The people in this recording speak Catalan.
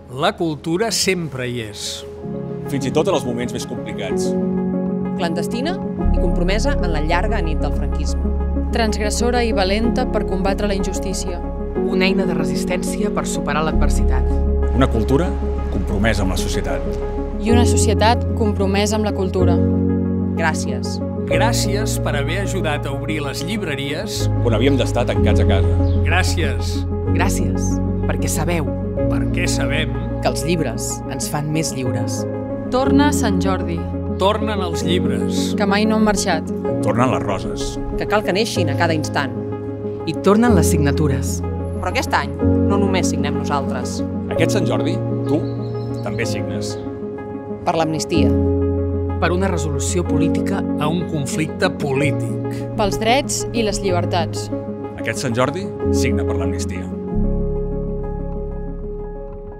La cultura sempre hi és. Fins i tot en els moments més complicats. Clandestina i compromesa en la llarga nit del franquisme. Transgressora i valenta per combatre la injustícia. Una eina de resistència per superar l'adversitat. Una cultura compromesa amb la societat. I una societat compromesa amb la cultura. Gràcies. Gràcies per haver ajudat a obrir les llibreries. On havíem d'estar tancats a casa. Gràcies. Gràcies, perquè sabeu Perquè sabem que els llibres ens fan més lliures. Torna Sant Jordi, tornen els llibres. que mai no han marxat. Tornen les roses. Que cal que neixin a cada instant. I tornen les signatures. Però aquest any no només signem nosaltres. Aquest Sant Jordi, tu també signes. Per l'amnistia. Per una resolució política. A un conflicte polític. Pels drets i les llibertats. Aquest Sant Jordi signa per l'amnistia.